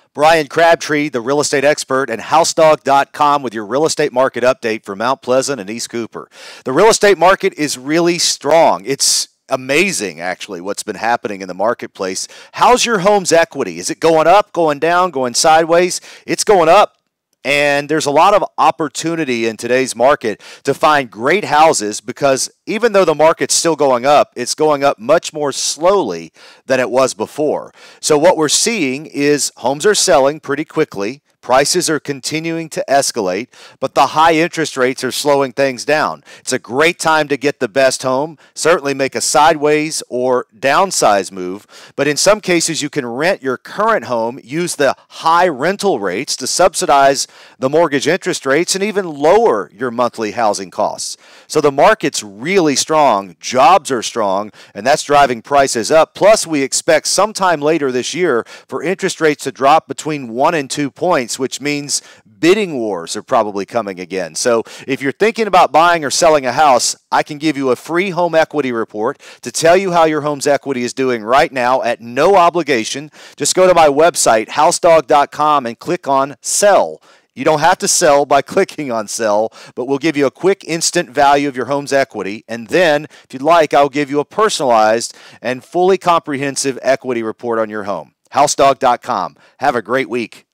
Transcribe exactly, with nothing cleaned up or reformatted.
Bryan Crabtree, the real estate expert, and housedog dot com with your real estate market update for Mount Pleasant and East Cooper. The real estate market is really strong. It's amazing, actually, what's been happening in the marketplace. How's your home's equity? Is it going up, going down, going sideways? It's going up. And there's a lot of opportunity in today's market to find great houses because even though the market's still going up, it's going up much more slowly than it was before. So what we're seeing is homes are selling pretty quickly. Prices are continuing to escalate, but the high interest rates are slowing things down. It's a great time to get the best home, certainly make a sideways or downsize move, but in some cases you can rent your current home, use the high rental rates to subsidize the mortgage interest rates, and even lower your monthly housing costs. So the market's really strong, jobs are strong, and that's driving prices up. Plus, we expect sometime later this year for interest rates to drop between one and two points, which means bidding wars are probably coming again. So if you're thinking about buying or selling a house, I can give you a free home equity report to tell you how your home's equity is doing right now at no obligation. Just go to my website, housedog dot com, and click on Sell. You don't have to sell by clicking on Sell, but we'll give you a quick instant value of your home's equity. And then, if you'd like, I'll give you a personalized and fully comprehensive equity report on your home. housedog dot com. Have a great week.